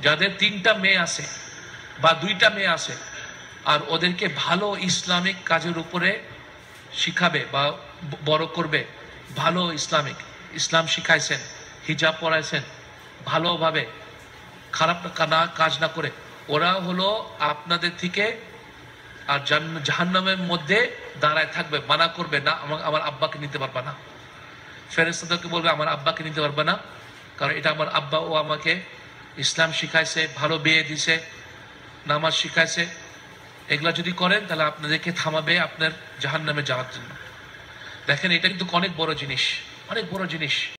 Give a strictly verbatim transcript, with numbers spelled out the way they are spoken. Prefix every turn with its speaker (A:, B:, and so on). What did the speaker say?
A: যাদের তিনটা মেয়ে আছে বা দুইটা মেয়ে আছে আর ওদেরকে ভালো ইসলামিক কাজের উপরে শিখাবে বা বড় করবে, ভালো ইসলামিক ইসলাম শিখাইছেন, হিজাব পড়াইছেন ভালোভাবে, খারাপ না কাজ না করে, ওরা হলো আপনাদের থেকে আর জাহান্নামের মধ্যে দাঁড়ায় থাকবে, মানা করবে না আমার আব্বাকে নিতে পারবে না। ফেরেশতাদেরকে বলবে আমার আব্বাকে নিতে পারবে না, কারণ এটা আমার আব্বা, ও আমাকে ইসলাম শিখাইছে, ভালো বিয়ে দিছে, নামাজ শিখাইছে। এগুলা যদি করেন তাহলে আপনাদেরকে থামাবে আপনার জাহান্নামে যাওয়ার জন্য। দেখেন এটা কিন্তু অনেক বড় জিনিস, অনেক বড় জিনিস।